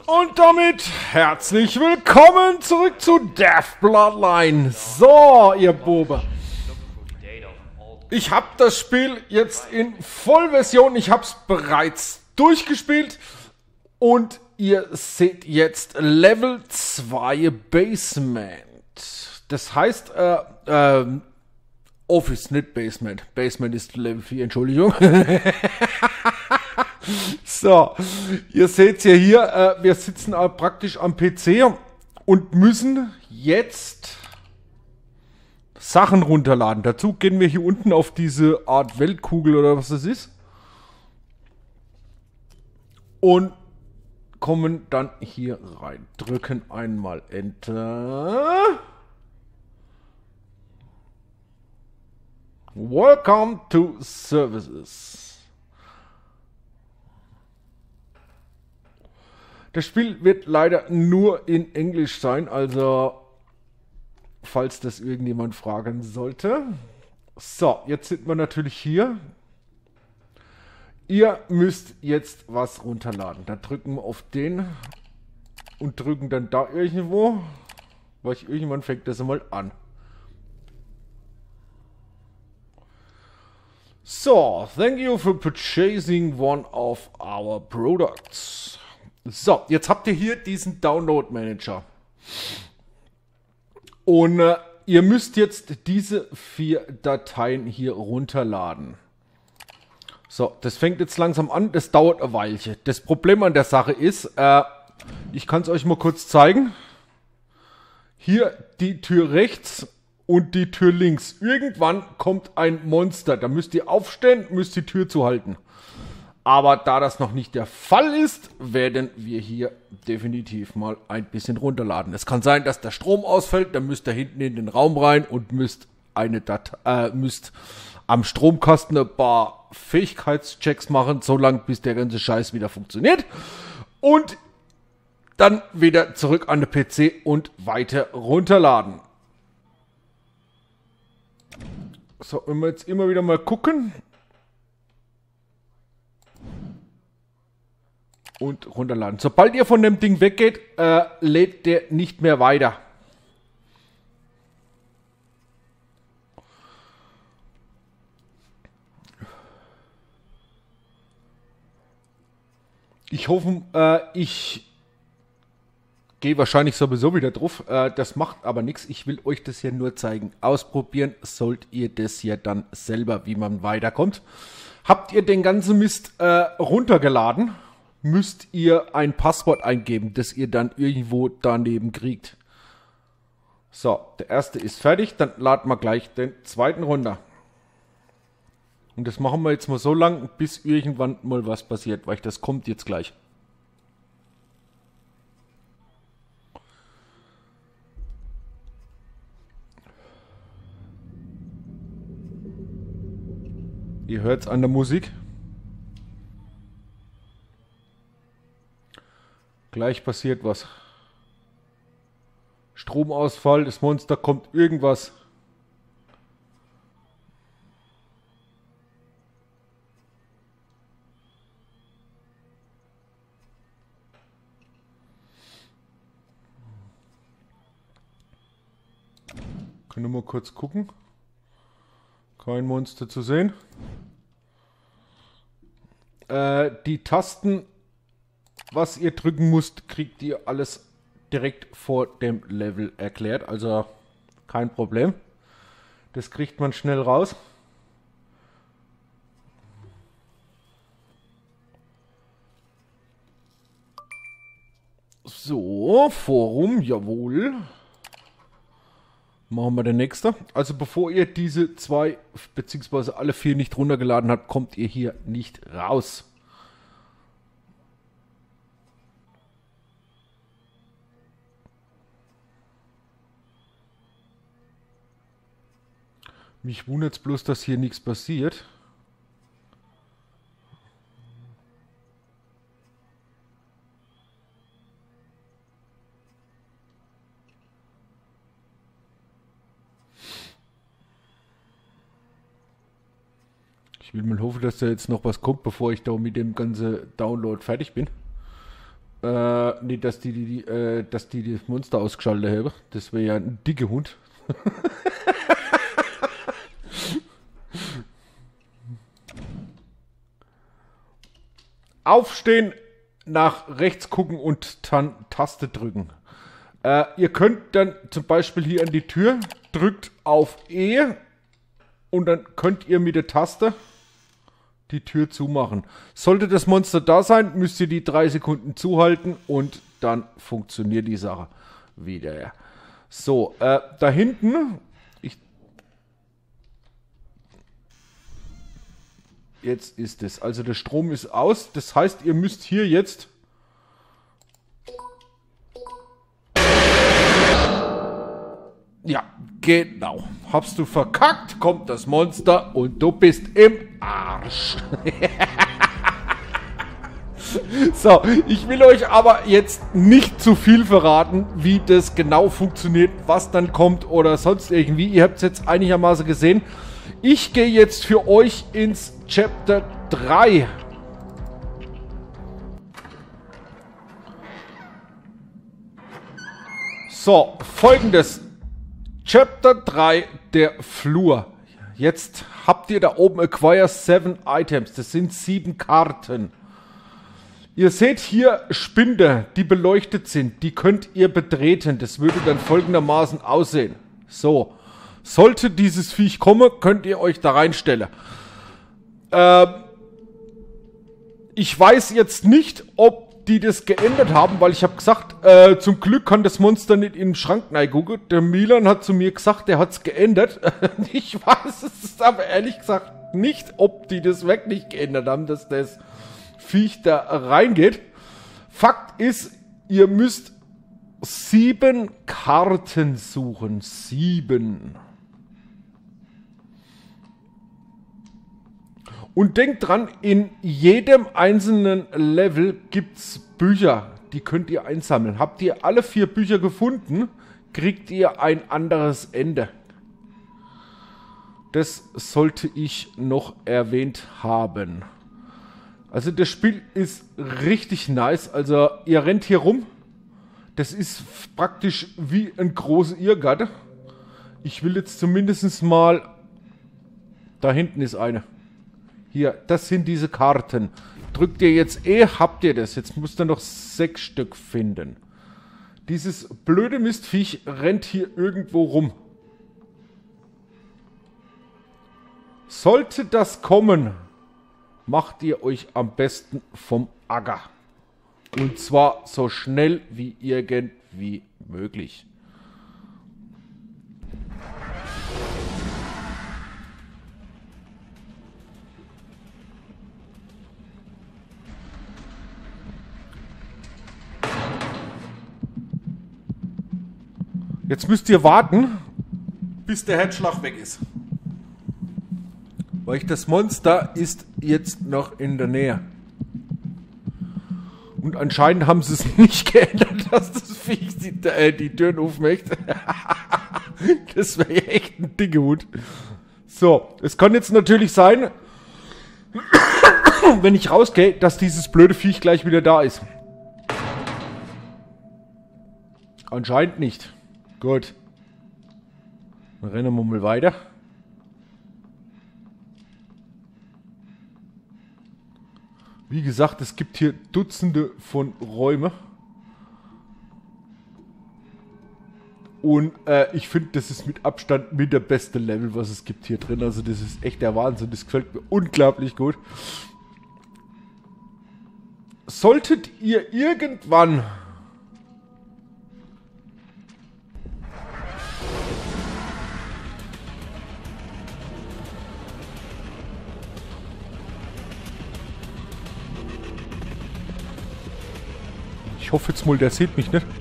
Und damit herzlich willkommen zurück zu Death Bloodline. So, ihr Bube. Ich habe das Spiel jetzt in Vollversion. Ich habe es bereits durchgespielt. Und ihr seht jetzt Level 2 Basement. Das heißt, Office, nicht Basement. Basement ist Level 4, Entschuldigung. So, ihr seht ja hier, wir sitzen praktisch am PC und müssen jetzt Sachen runterladen. Dazu gehen wir hier unten auf diese Art Weltkugel oder was das ist. Und kommen dann hier rein. Drücken einmal Enter. Welcome to Services. Das Spiel wird leider nur in Englisch sein, also falls das irgendjemand fragen sollte. So, jetzt sind wir natürlich hier. Ihr müsst jetzt was runterladen. Da drücken wir auf den und drücken dann da irgendwo, weil irgendwann fängt das einmal an. So, thank you for purchasing one of our products. So, jetzt habt ihr hier diesen Download Manager. Und ihr müsst jetzt diese 4 Dateien hier runterladen. So, das fängt jetzt langsam an, das dauert ein Weilchen. Das Problem an der Sache ist, ich kann es euch mal kurz zeigen. Hier die Tür rechts und die Tür links. Irgendwann kommt ein Monster, da müsst ihr aufstehen, müsst die Tür zuhalten. Aber da das noch nicht der Fall ist, werden wir hier definitiv mal ein bisschen runterladen. Es kann sein, dass der Strom ausfällt, dann müsst ihr hinten in den Raum rein und müsst am Stromkasten ein paar Fähigkeitschecks machen, so lange bis der ganze Scheiß wieder funktioniert. Und dann wieder zurück an den PC und weiter runterladen. So, wenn wir jetzt immer wieder mal gucken. Und runterladen. Sobald ihr von dem Ding weggeht, lädt der nicht mehr weiter. Ich hoffe, ich gehe wahrscheinlich sowieso wieder drauf. Das macht aber nichts. Ich will euch das hier nur zeigen. Ausprobieren sollt ihr das ja dann selber, wie man weiterkommt. Habt ihr den ganzen Mist runtergeladen? Müsst ihr ein Passwort eingeben, das ihr dann irgendwo daneben kriegt. So, der erste ist fertig, dann laden wir gleich den zweiten runter. Und das machen wir jetzt mal so lang, bis irgendwann mal was passiert, weil das kommt jetzt gleich. Ihr hört es an der Musik. Gleich passiert was. Stromausfall, das Monster kommt irgendwas. Können wir mal kurz gucken. Kein Monster zu sehen. Die Tasten, was ihr drücken müsst, kriegt ihr alles direkt vor dem Level erklärt. Also kein Problem. Das kriegt man schnell raus. So, Forum, jawohl. Machen wir den nächsten. Also bevor ihr diese 2 bzw. alle 4 nicht runtergeladen habt, kommt ihr hier nicht raus. Mich wundert es bloß, dass hier nichts passiert. Ich will mal hoffen, dass da jetzt noch was kommt, bevor ich da mit dem ganzen Download fertig bin. Nicht, dass die das Monster ausgeschaltet haben. Das wäre ja ein dicker Hund. Aufstehen, nach rechts gucken und dann Taste drücken. Ihr könnt dann zum Beispiel hier an die Tür, drückt auf E und dann könnt ihr mit der Taste die Tür zumachen. Sollte das Monster da sein, müsst ihr die 3 Sekunden zuhalten und dann funktioniert die Sache wieder. So, da hinten, jetzt ist es, also der Strom ist aus, das heißt, ihr müsst hier jetzt ja, genau. Habst du verkackt, kommt das Monster und du bist im Arsch. So, ich will euch aber jetzt nicht zu viel verraten, wie das genau funktioniert, was dann kommt oder sonst irgendwie. Ihr habt es jetzt einigermaßen gesehen. Ich gehe jetzt für euch ins Chapter 3. So, folgendes. Chapter 3, der Flur. Jetzt habt ihr da oben Acquire 7 Items. Das sind 7 Karten. Ihr seht hier Spinde, die beleuchtet sind. Die könnt ihr betreten. Das würde dann folgendermaßen aussehen. So. Sollte dieses Viech kommen, könnt ihr euch da reinstellen. Ich weiß jetzt nicht, ob die das geändert haben, weil ich habe gesagt, zum Glück kann das Monster nicht in den Schrank reingucken. Der Milan hat zu mir gesagt, der hat es geändert. Ich weiß es aber ehrlich gesagt nicht, ob die das wirklich geändert haben, dass das Viech da reingeht. Fakt ist, ihr müsst 7 Karten suchen. 7. Und denkt dran, in jedem einzelnen Level gibt es Bücher, die könnt ihr einsammeln. Habt ihr alle 4 Bücher gefunden, kriegt ihr ein anderes Ende. Das sollte ich noch erwähnt haben. Also das Spiel ist richtig nice. Also ihr rennt hier rum. Das ist praktisch wie ein großer Irrgarten. Ich will jetzt zumindest mal... Da hinten ist eine. Hier, das sind diese Karten. Drückt ihr jetzt E, habt ihr das. Jetzt müsst ihr noch 6 Stück finden. Dieses blöde Mistviech rennt hier irgendwo rum. Sollte das kommen, macht ihr euch am besten vom Acker. Und zwar so schnell wie irgendwie möglich. Jetzt müsst ihr warten, bis der Herzschlag weg ist. Weil das Monster ist jetzt noch in der Nähe. Und anscheinend haben sie es nicht geändert, dass das Viech die Türen aufmacht. Das wäre echt ein dicker Hut. So, es kann jetzt natürlich sein, wenn ich rausgehe, dass dieses blöde Viech gleich wieder da ist. Anscheinend nicht. Gut. Dann rennen wir mal weiter. Wie gesagt, es gibt hier Dutzende von Räumen. Und ich finde, das ist mit Abstand mit der beste Level, was es gibt hier drin. Also das ist echt der Wahnsinn. Das gefällt mir unglaublich gut. Solltet ihr irgendwann... Ich hoffe jetzt mal, der sieht mich nicht.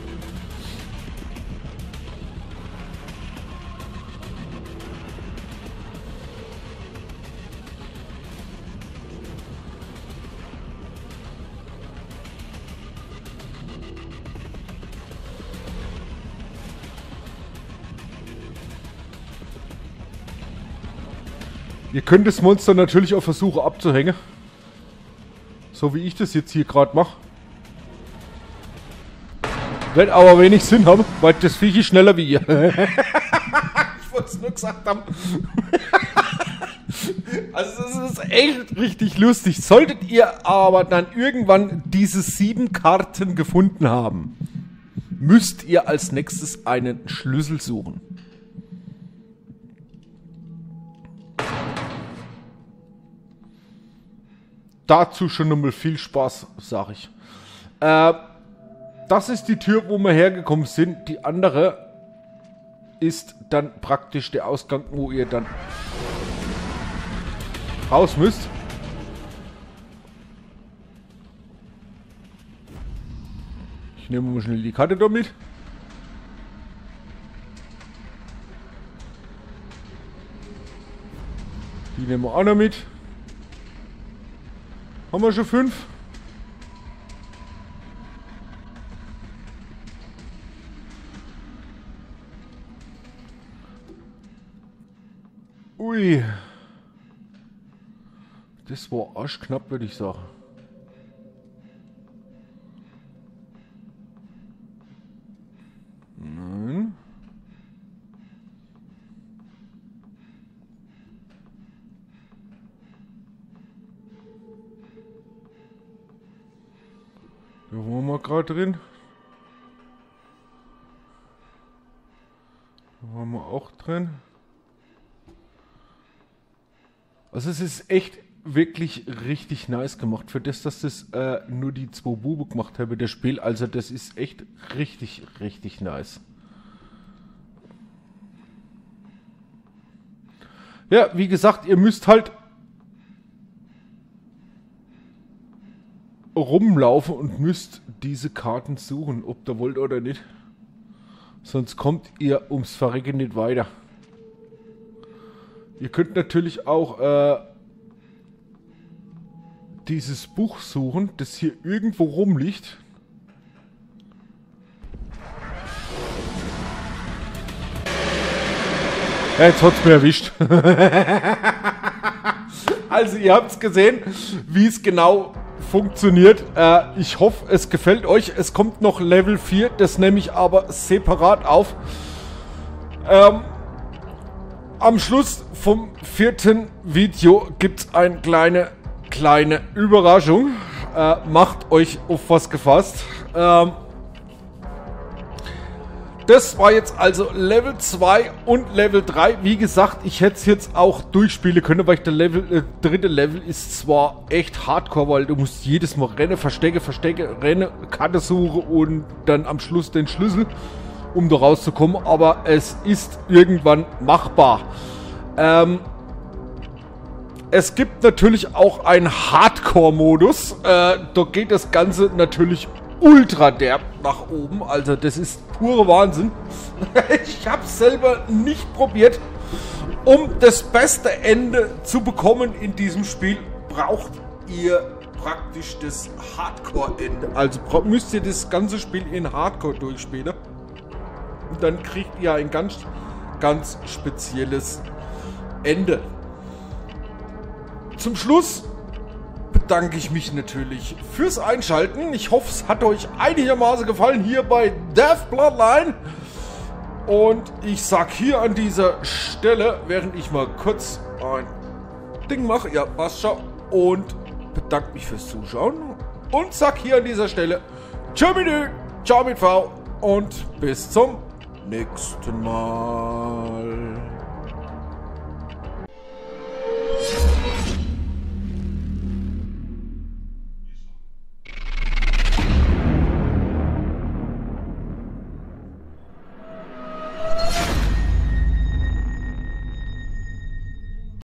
Ihr könnt das Monster natürlich auch versuchen abzuhängen. So wie ich das jetzt hier gerade mache. Wird aber wenig Sinn haben, weil das Viech ist schneller wie ihr. Ich wollte es nur gesagt haben. Also das ist echt richtig lustig. Solltet ihr aber dann irgendwann diese 7 Karten gefunden haben, müsst ihr als nächstes einen Schlüssel suchen. Dazu schon nochmal viel Spaß, sag ich. Das ist die Tür, wo wir hergekommen sind. Die andere ist dann praktisch der Ausgang, wo ihr dann raus müsst. Ich nehme mal schnell die Karte da mit. Die nehmen wir auch noch mit. Haben wir schon 5? Ui. Das war arschknapp, würde ich sagen. Nein. Da waren wir gerade drin. Da waren wir auch drin. Also es ist echt wirklich richtig nice gemacht. Für das, dass das nur die 2 Buben gemacht haben, das Spiel. Also das ist echt richtig, richtig nice. Ja, wie gesagt, ihr müsst halt rumlaufen und müsst diese Karten suchen, ob ihr wollt oder nicht. Sonst kommt ihr ums Verrecken nicht weiter. Ihr könnt natürlich auch dieses Buch suchen, das hier irgendwo rumliegt. Ja, jetzt hat es mir erwischt. Also ihr habt es gesehen, wie es genau funktioniert. Ich hoffe, es gefällt euch. Es kommt noch Level 4, das nehme ich aber separat auf. Am Schluss vom 4. Video gibt es eine kleine Überraschung. Macht euch auf was gefasst. Das war jetzt also Level 2 und Level 3. Wie gesagt, ich hätte es jetzt auch durchspielen können, weil der 3. Level ist zwar echt hardcore, weil du musst jedes Mal rennen, verstecke, rennen, Karte suchen und dann am Schluss den Schlüssel, um da rauszukommen. Aber es ist irgendwann machbar. Es gibt natürlich auch einen Hardcore-Modus. Da geht das Ganze natürlich ultra derb nach oben. Also das ist pure Wahnsinn. Ich habe es selber nicht probiert. Um das beste Ende zu bekommen in diesem Spiel, braucht ihr praktisch das Hardcore-Ende. Also müsst ihr das ganze Spiel in Hardcore durchspielen. Und dann kriegt ihr ein ganz spezielles Ende. Zum Schluss bedanke ich mich natürlich fürs Einschalten. Ich hoffe, es hat euch einigermaßen gefallen hier bei Death Bloodline. Und ich sag hier an dieser Stelle, während ich mal kurz ein Ding mache, ja, passt schon, und bedanke mich fürs Zuschauen. Und sag hier an dieser Stelle, tschö mit Ö, ciao mit V und bis zum nächsten Mal.